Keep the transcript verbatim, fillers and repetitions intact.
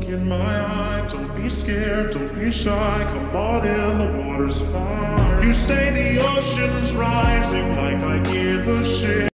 in my eye. Don't be scared, don't be shy. Come on in, the water's fine. You say the ocean's rising like I give a shit.